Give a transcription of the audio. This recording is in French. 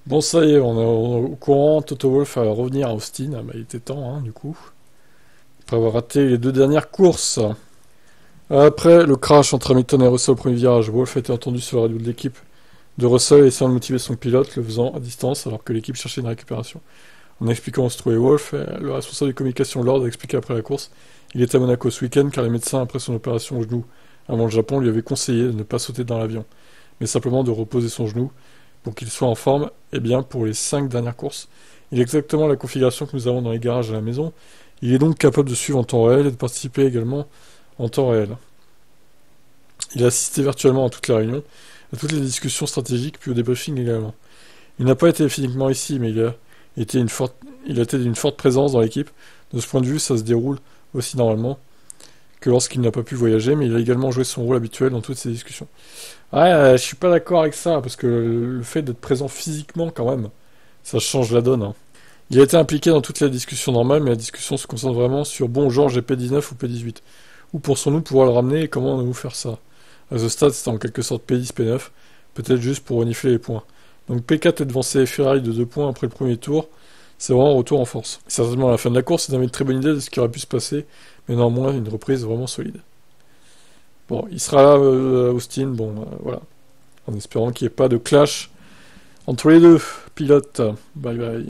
Bon, ça y est, on est au courant. Toto Wolff va revenir à Austin. Ah, bah, il était temps, hein, du coup. Après avoir raté les deux dernières courses. Après le crash entre Hamilton et Russell au premier virage, Wolff a été entendu sur la radio de l'équipe de Russell essayant de motiver son pilote, le faisant à distance alors que l'équipe cherchait une récupération. En expliquant où se trouvait Wolff, le responsable de communication Lord a expliqué après la course il était à Monaco ce week-end car les médecins, après son opération au genou avant le Japon, lui avaient conseillé de ne pas sauter dans l'avion, mais simplement de reposer son genou pour qu'il soit en forme et bien pour les 5 dernières courses. Il a exactement la configuration que nous avons dans les garages à la maison. Il est donc capable de suivre en temps réel et de participer également en temps réel. Il a assisté virtuellement à toutes les réunions, à toutes les discussions stratégiques, puis au débriefing également. Il n'a pas été physiquement ici, mais il a été d'une forte présence dans l'équipe. De ce point de vue, ça se déroule aussi normalement que lorsqu'il n'a pas pu voyager, mais il a également joué son rôle habituel dans toutes ces discussions. Ouais, je suis pas d'accord avec ça, parce que le fait d'être présent physiquement, quand même, ça change la donne, hein. Il a été impliqué dans toutes les discussions normales, mais la discussion se concentre vraiment sur bon, Georges est P19 ou P18. Où pensons-nous pouvoir le ramener et comment allons-nous faire ça? À ce stade, c'est en quelque sorte P10, P9, peut-être juste pour renifler les points. Donc P4 est devancé Ferrari de 2 points après le premier tour, c'est vraiment un retour en force. Certainement à la fin de la course, c'est une très bonne idée de ce qui aurait pu se passer, mais néanmoins une reprise vraiment solide. Bon, il sera là à Austin, bon, voilà, en espérant qu'il n'y ait pas de clash entre les deux pilotes. Bye bye.